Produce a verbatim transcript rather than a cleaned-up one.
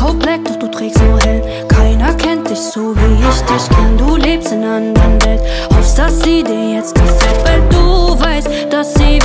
Haut black, doch du trägst so hell. Keiner kennt dich so wie ich dich kenn. Du lebst in einer anderen Welt. Hoffst, dass sie dir jetzt gefällt, weil du weißt, dass sie